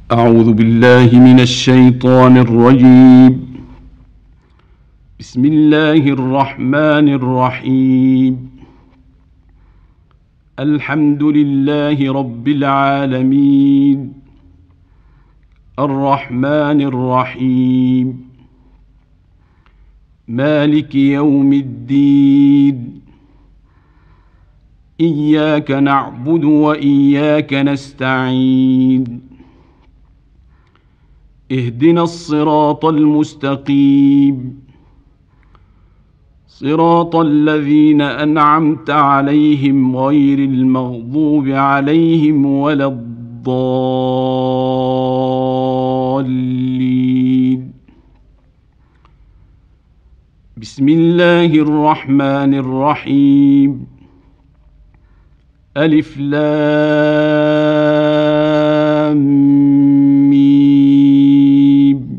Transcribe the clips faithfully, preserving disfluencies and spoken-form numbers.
أعوذ بالله من الشيطان الرجيم. بسم الله الرحمن الرحيم. الحمد لله رب العالمين، الرحمن الرحيم، مالك يوم الدين. إياك نعبد وإياك نستعين. اهدنا الصراط المستقيم، صراط الذين أنعمت عليهم غير المغضوب عليهم ولا الضالين. بسم الله الرحمن الرحيم. ألف لام ميم.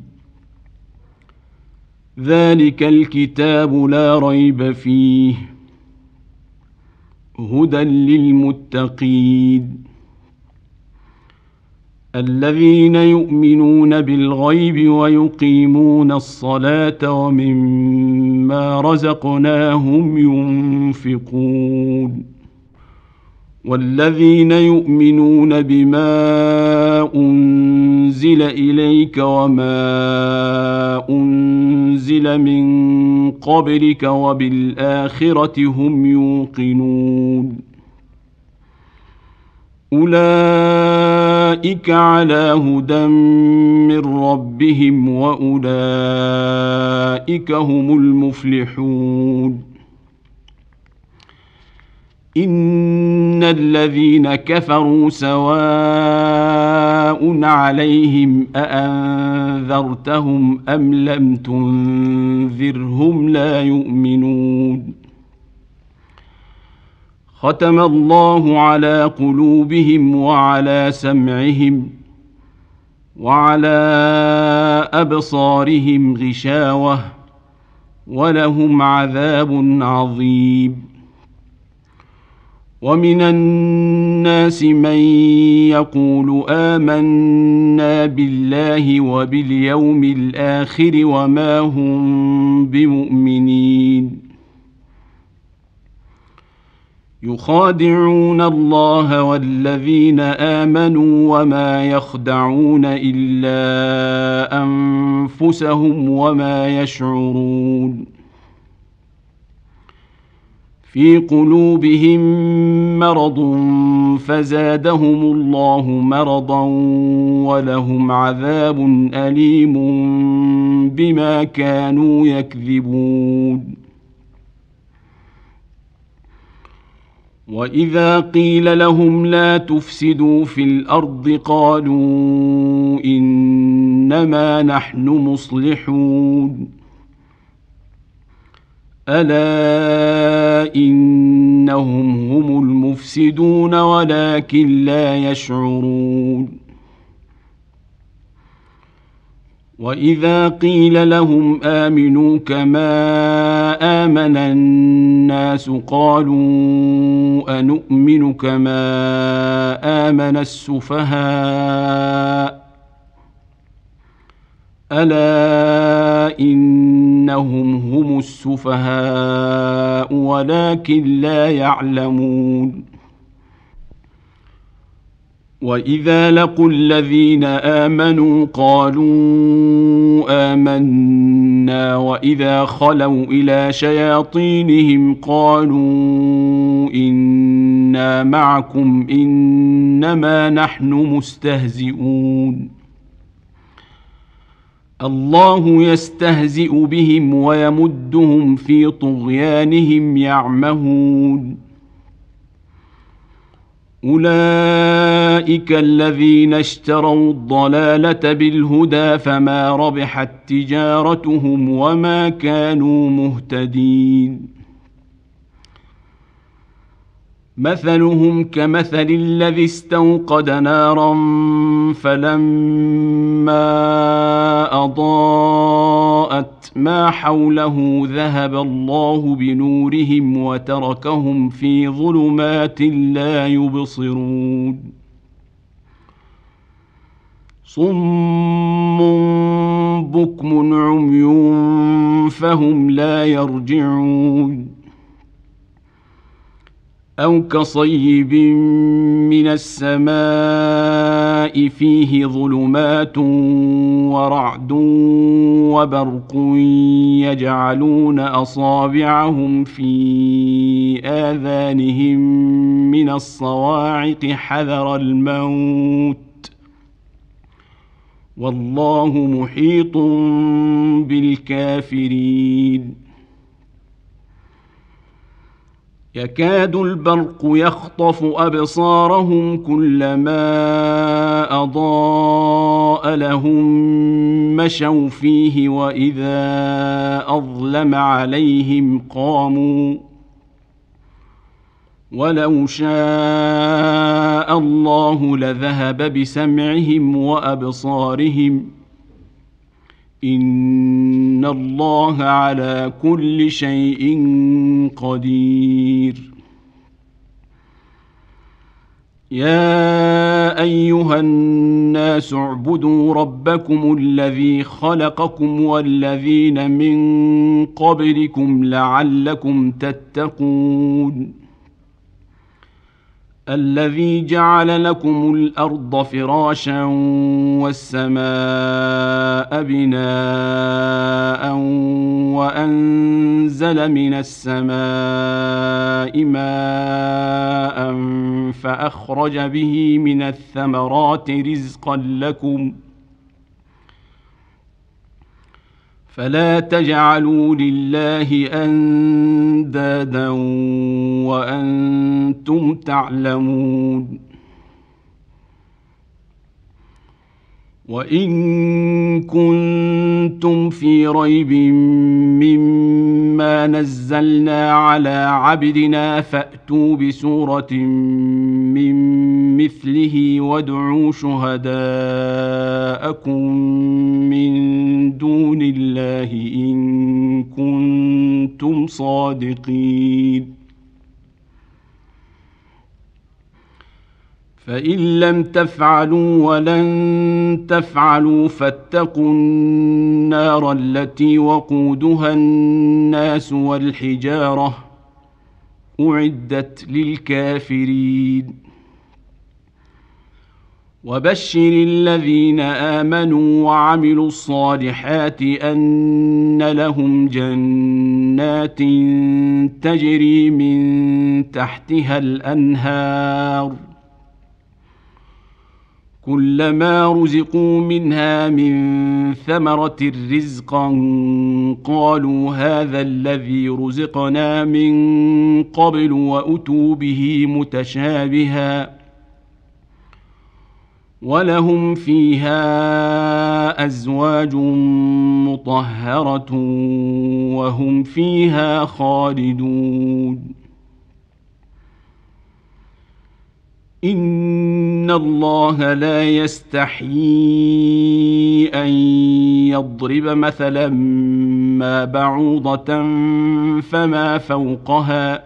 ذلك الكتاب لا ريب فيه هدى للمتقين الذين يؤمنون بالغيب ويقيمون الصلاة ومما رزقناهم ينفقون والذين يؤمنون بما أنزل إليك وما أنزل من قبلك وبالآخرة هم يوقنون. أولئك على هدى من ربهم وأولئك هم المفلحون. إن الذين كفروا سواء عليهم أأنذرتهم أم لم تنذرهم لا يؤمنون. ختم الله على قلوبهم وعلى سمعهم وعلى أبصارهم غشاوة ولهم عذاب عظيم. ومن الناس من يقول آمنا بالله وباليوم الآخر وما هم بمؤمنين. يخادعون الله والذين آمنوا وما يخدعون إلا أنفسهم وما يشعرون. في قلوبهم مرض فزادهم الله مرضا ولهم عذاب أليم بما كانوا يكذبون. وإذا قيل لهم لا تفسدوا في الأرض قالوا إنما نحن مصلحون. ألا إنهم هم المفسدون ولكن لا يشعرون. وإذا قيل لهم آمنوا كما آمن الناس قالوا أنؤمن كما آمن السفهاء ألا إنهم هم السفهاء ولكن لا يعلمون. وإذا لقوا الذين آمنوا قالوا آمنا وإذا خلوا إلى شياطينهم قالوا إنا معكم إنما نحن مستهزئون. الله يستهزئ بهم ويمدهم في طغيانهم يعمهون. أولئك الذين اشتروا الضلالة بالهدى فما ربحت تجارتهم وما كانوا مهتدين. مثلهم كمثل الذي استوقد نارا فلما أضاءت ما حوله ذهب الله بنورهم وتركهم في ظلمات لا يبصرون. صم بكم عمي فهم لا يرجعون أو كصيب من السماء فيه ظلمات ورعد وبرق يجعلون أصابعهم في آذانهم من الصواعق حذر الموت والله محيط بالكافرين يكاد البرق يخطف أبصارهم كلما أضاء لهم مشوا فيه وإذا أظلم عليهم قاموا ولو شاء الله لذهب بسمعهم وأبصارهم إن الله على كل شيء قدير يا أيها الناس اعبدوا ربكم الذي خلقكم والذين من قبلكم لعلكم تتقون الذي جعل لكم الأرض فراشا والسماء بناء وأنزل من السماء ماء فأخرج به من الثمرات رزقا لكم فلا تجعلوا لله أندادا وأنتم تعلمون وإن كنتم في ريب مما نزلنا على عبدنا فأتوا بسورة من مثله وادعوا شهداءكم من دون الله إن كنتم صادقين فإن لم تفعلوا ولن تفعلوا فاتقوا النار التي وقودها الناس والحجارة أعدت للكافرين وبشر الذين آمنوا وعملوا الصالحات أن لهم جنات تجري من تحتها الأنهار كلما رزقوا منها من ثمرة رزقا قالوا هذا الذي رزقنا من قبل وأتوا به متشابها ولهم فيها أزواج مطهرة وهم فيها خالدون إن الله لا يستحيي أن يضرب مثلا ما بعوضة فما فوقها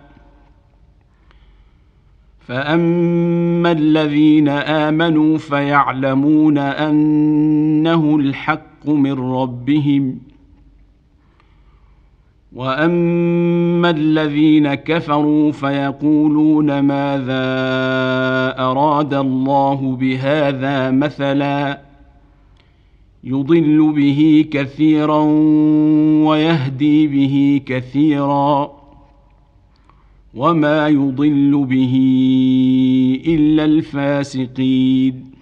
فأما الذين آمنوا فيعلمون أنه الحق من ربهم وأما الذين كفروا فيقولون ماذا أراد الله بهذا مثلا يضل به كثيرا ويهدي به كثيرا وما يضل به إلا الفاسقين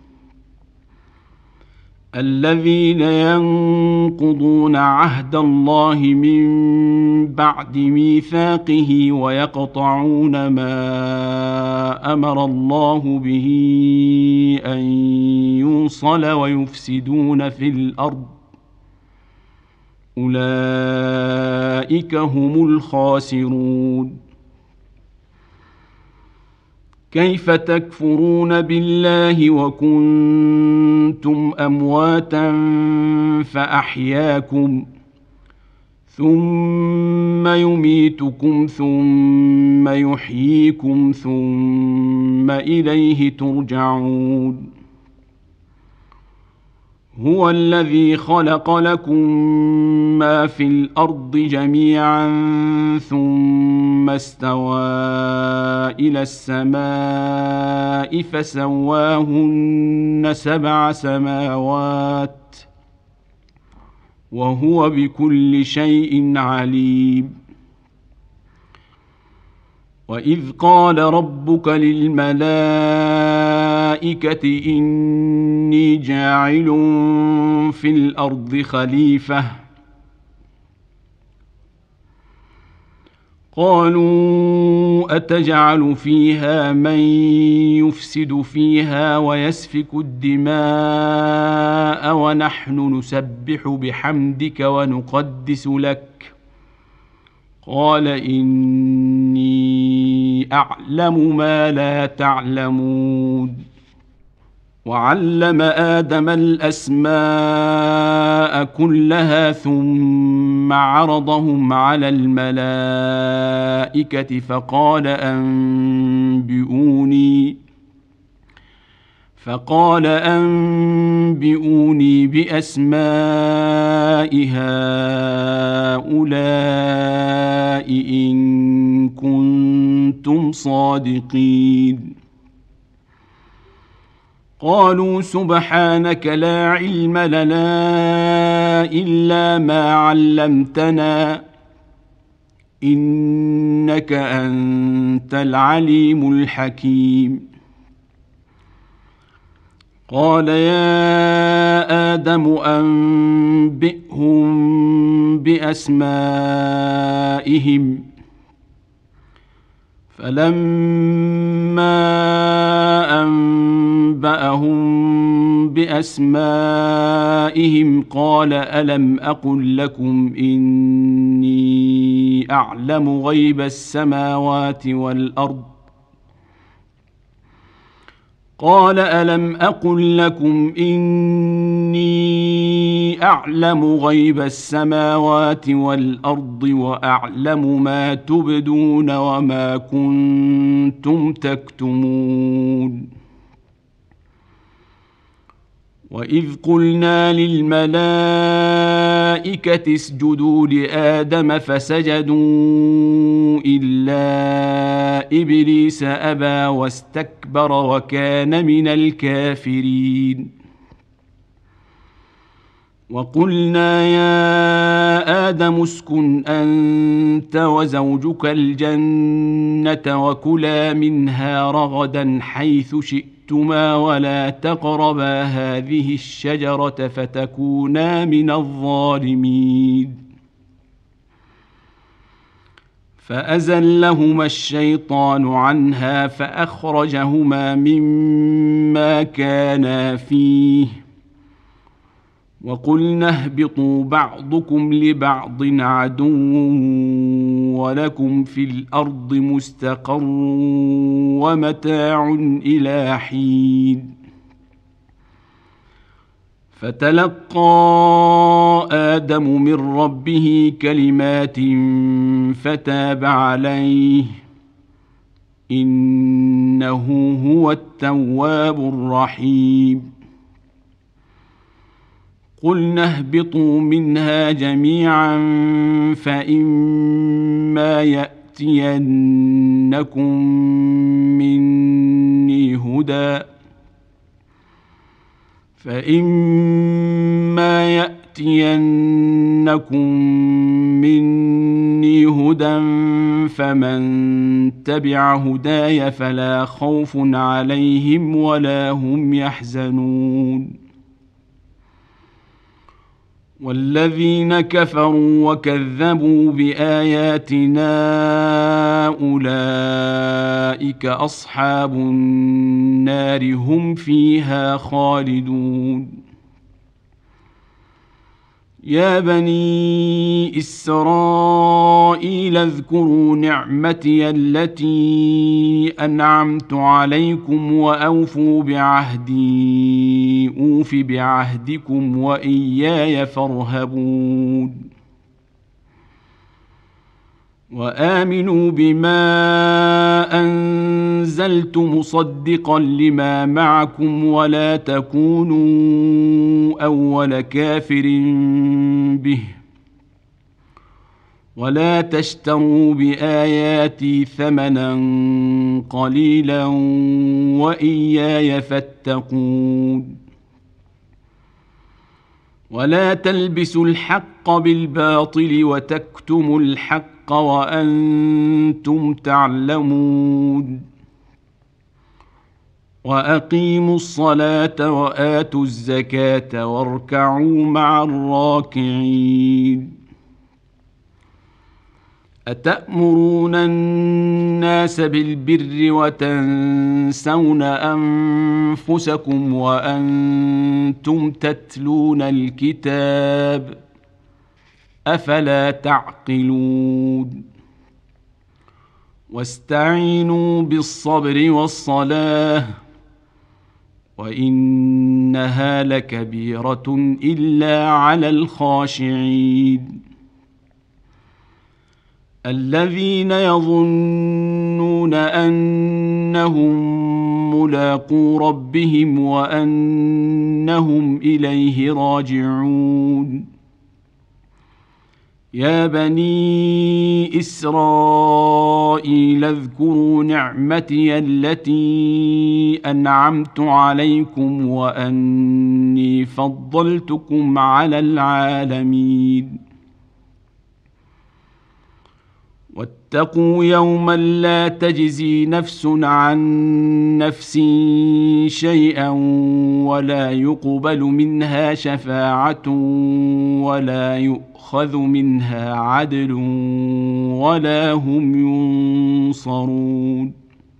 الذين ينقضون عهد الله من بعد ميثاقه ويقطعون ما أمر الله به أن يوصل ويفسدون في الأرض أولئك هم الخاسرون كيف تكفرون بالله وكنتم أمواتا فأحياكم ثم يميتكم ثم يحييكم ثم إليه ترجعون هو الذي خلق لكم ما في الأرض جميعا ثم استوى إلى السماء فسواهن سبع سماوات وهو بكل شيء عليم. وإذ قال ربك للملائكة إني جاعل في الأرض خليفة قالوا أتجعل فيها من يفسد فيها ويسفك الدماء ونحن نسبح بحمدك ونقدس لك قال إني أعلم ما لا تعلمون. وعلم آدم الأسماء كلها ثم عرضهم على الملائكة فقال أنبئوني فقال أنبئوني بأسماء هؤلاء إن كنتم صادقين. قالوا سبحانك لا علم لنا إلا ما علمتنا إنك أنت العليم الحكيم. قال يا آدم أنبئهم بأسمائهم فلما أنبأهم بأسمائهم قال ألم أقل لكم إني أعلم غيب السماوات والأرض قال ألم أقل لكم إني أعلم غيب السماوات والأرض وأعلم ما تبدون وما كنتم تكتمون. وإذ قلنا للملائكة اسجدوا لآدم فسجدوا إلا إبليس أبى واستكبر وكان من الكافرين. وقلنا يا آدم اسكن أنت وزوجك الجنة وكلا منها رغدا حيث شئتما ولا تقربا هذه الشجرة فتكونا من الظالمين. فأزلهما الشيطان عنها فأخرجهما مما كانا فيه وقلنا اهبطوا بعضكم لبعض عدو ولكم في الأرض مستقر ومتاع إلى حين. فتلقى آدم من ربه كلمات فتاب عليه إنه هو التواب الرحيم. قلنا اهبطوا منها جميعا فإما يأتينكم مني هدى فإما يأتينكم مني هدى فمن تبع هداي فلا خوف عليهم ولا هم يحزنون. والذين كفروا وكذبوا بآياتنا أولئك أصحاب النار هم فيها خالدون. يا بني إسرائيل اذكروا نعمتي التي أنعمت عليكم وأوفوا بعهدي أوف بعهدكم وإياي فارهبون. وآمنوا بما أنزل نزلت مصدقا لما معكم ولا تكونوا أول كافر به ولا تشتروا بآياتي ثمنا قليلا وإياي فاتقون ولا تلبسوا الحق بالباطل وتكتموا الحق وأنتم تعلمون وأقيموا الصلاة وآتوا الزكاة واركعوا مع الراكعين أتأمرون الناس بالبر وتنسون أنفسكم وأنتم تتلون الكتاب أفلا تعقلون واستعينوا بالصبر والصلاة وإنها لكبيرة إلا على الخاشعين الذين يظنون أنهم ملاقو ربهم وأنهم إليه راجعون يا بني إسرائيل اذكروا نعمتي التي أنعمت عليكم وأني فضلتكم على العالمين واتقوا يوما لا تجزي نفس عن نفس شيئا ولا يقبل منها شفاعة ولا يؤخذ منها عدل ولا هم ينصرون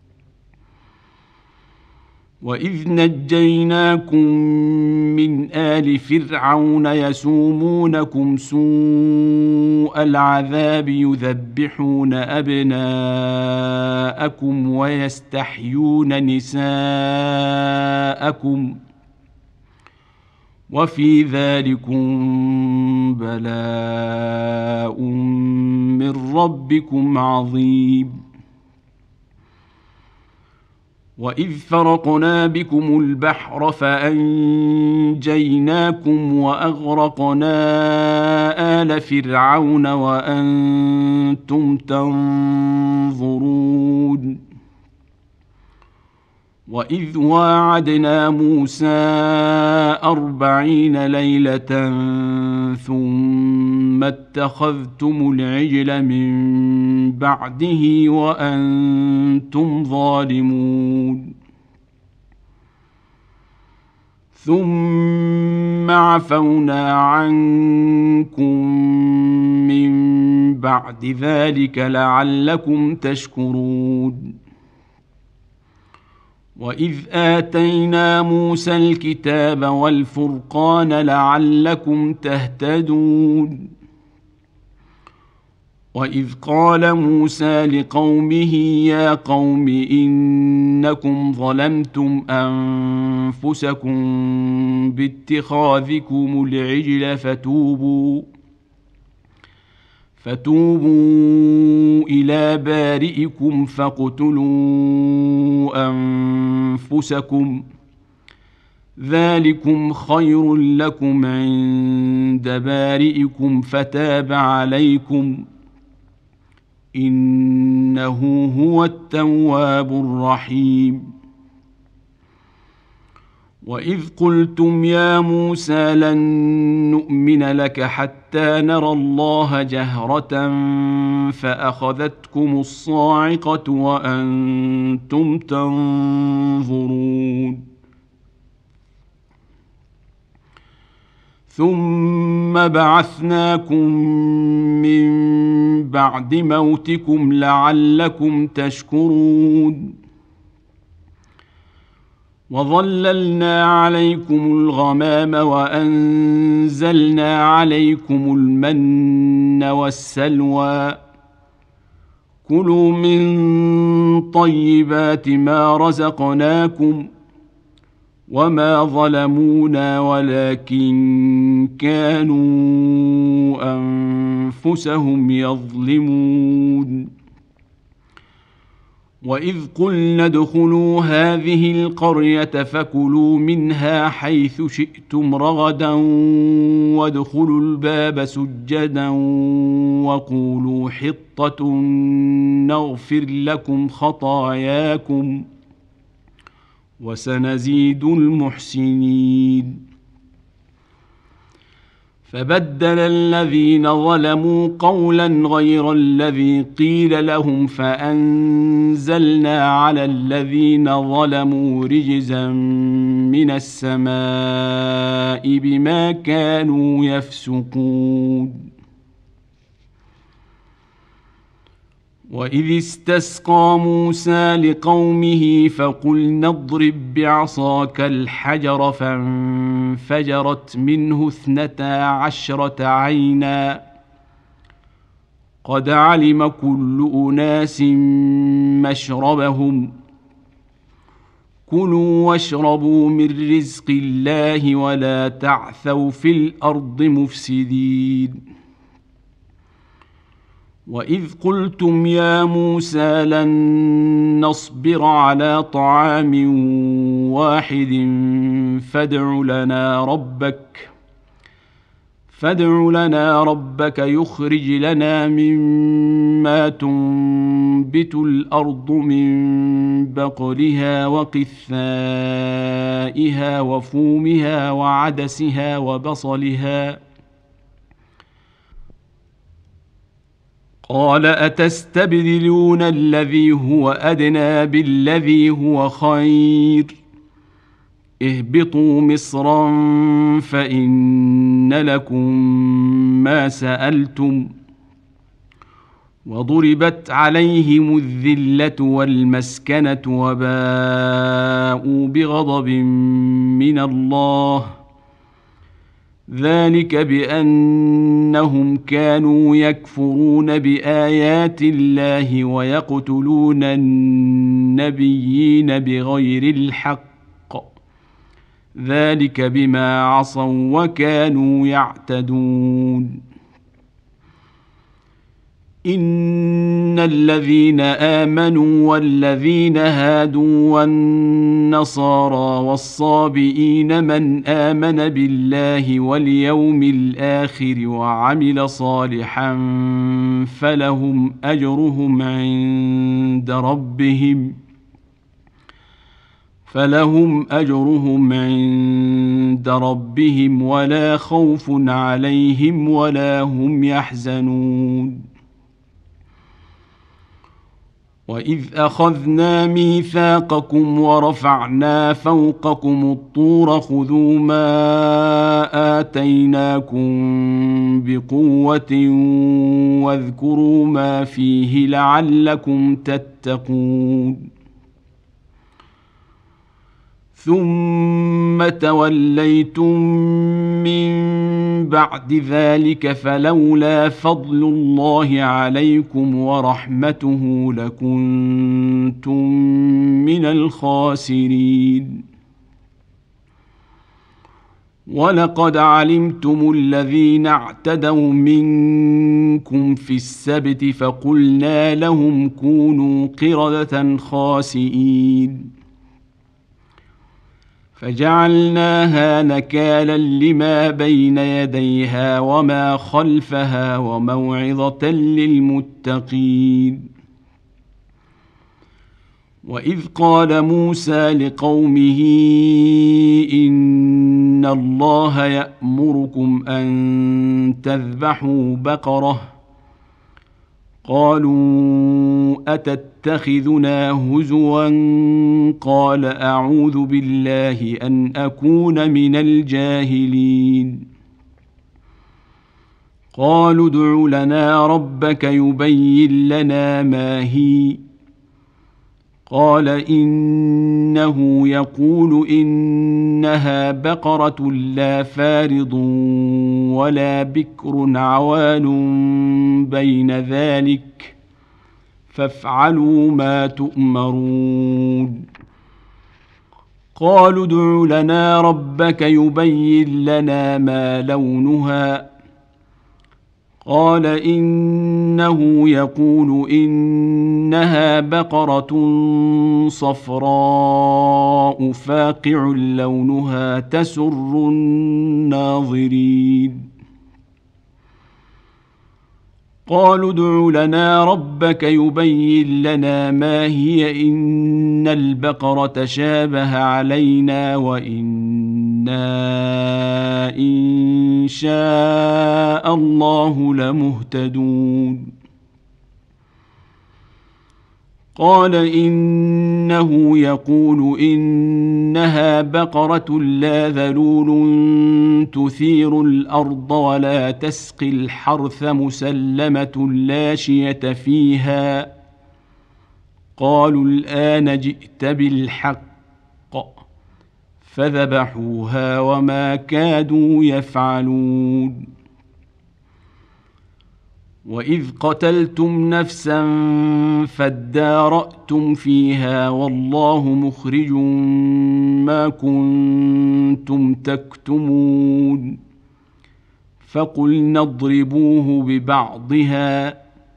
وإذ نجيناكم من آل فرعون يسومونكم سوء العذاب يذبحون أبناءكم ويستحيون نساءكم وفي ذلكم بلاء من ربكم عظيم وإذ فرقنا بكم البحر فأنجيناكم وأغرقنا آل فرعون وأنتم تنظرون وإذ واعدنا موسى أربعين ليلة ثم اتخذتم العجل من بعده وأنتم ظالمون ثم عفونا عنكم من بعد ذلك لعلكم تشكرون وإذ آتينا موسى الكتاب والفرقان لعلكم تهتدون وإذ قال موسى لقومه يا قوم إنكم ظلمتم أنفسكم باتخاذكم العجل فتوبوا فتوبوا إلى بارئكم فاقتلوا أنفسكم ذلكم خير لكم عند بارئكم فتاب عليكم إنه هو التواب الرحيم وإذ قلتم يا موسى لن نؤمن لك حتى نرى الله جهرة فأخذتكم الصاعقة وأنتم تنظرون ثم بعثناكم من بعد موتكم لعلكم تشكرون وظللنا عليكم الغمام وأنزلنا عليكم المن والسلوى كلوا من طيبات ما رزقناكم وما ظلمونا ولكن كانوا أنفسهم يظلمون وإذ قلنا ادخلوا هذه القرية فكلوا منها حيث شئتم رغدا وادخلوا الباب سجدا وقولوا حطة نغفر لكم خطاياكم وسنزيد المحسنين. فبدل الذين ظلموا قولا غير الذي قيل لهم فأنزلنا على الذين ظلموا رجزا من السماء بما كانوا يفسقون. وإذ استسقى موسى لقومه فقلنا اضرب بعصاك الحجر فانفجرت منه اثنتا عشرة عينا قد علم كل أناس مشربهم كلوا واشربوا من رزق الله ولا تعثوا في الأرض مفسدين. وإذ قلتم يا موسى لن نصبر على طعام واحد فادع لنا ربك فادع لنا ربك يخرج لنا مما تنبت الأرض من بقلها وقثائها وفومها وعدسها وبصلها قال أتستبدلون الذي هو أدنى بالذي هو خير اهبطوا مصرا فإن لكم ما سألتم وضربت عليهم الذلة والمسكنة وباءوا بغضب من الله ذلك بأنهم كانوا يكفرون بآيات الله ويقتلون النبيين بغير الحق ذلك بما عصوا وكانوا يعتدون. إن الذين آمنوا والذين هادوا والنصارى والصابئين من آمن بالله واليوم الآخر وعمل صالحا فلهم أجرهم عند ربهم فلهم أجرهم عند ربهم ولا خوف عليهم ولا هم يحزنون. وإذ أخذنا ميثاقكم ورفعنا فوقكم الطور خذوا ما آتيناكم بقوة واذكروا ما فيه لعلكم تتقون. ثم توليتم من بعد ذلك فلولا فضل الله عليكم ورحمته لكنتم من الخاسرين. ولقد علمتم الذين اعتدوا منكم في السبت فقلنا لهم كونوا قردة خاسئين فجعلناها نكالا لما بين يديها وما خلفها وموعظة للمتقين. وإذ قال موسى لقومه إن الله يأمركم أن تذبحوا بقرة قالوا أتتخذنا هزوا قال أعوذ بالله أن أكون من الجاهلين. قالوا ادع لنا ربك يبين لنا ما هي قال إنه يقول إنها بقرة لا فارض ولا بكر عوان بين ذلك فافعلوا ما تؤمرون. قالوا ادع لنا ربك يبين لنا ما لونها قال إنه يقول إنها بقرة صفراء فاقع لونها تسر الناظرين قالوا ادع لنا ربك يبين لنا ما هي إن البقرة شابه علينا وإنا إن شاء الله لمهتدون قال إنه يقول إنها بقرة لا ذلول تثير الأرض ولا تسقي الحرث مسلمة لا شية فيها قالوا الآن جئت بالحق فذبحوها وما كادوا يفعلون وإذ قتلتم نفسا فادارأتم فيها والله مخرج ما كنتم تكتمون فقلنا اضربوه ببعضها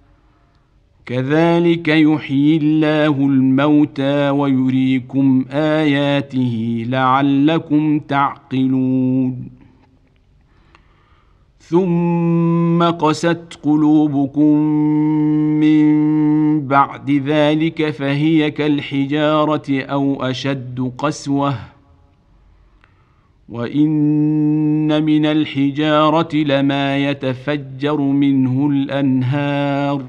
كذلك يحيي الله الموتى ويريكم آياته لعلكم تعقلون ثم قست قلوبكم من بعد ذلك فهي كالحجارة أو أشد قسوة وإن من الحجارة لما يتفجر منه الأنهار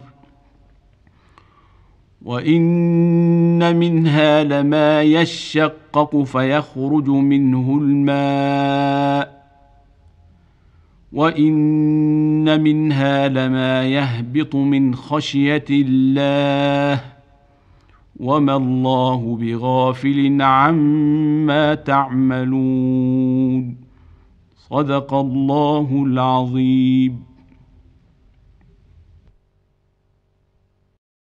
وإن منها لما يشقق فيخرج منه الماء وإن منها لما يهبط من خشية الله وما الله بغافل عما تعملون صدق الله العظيم.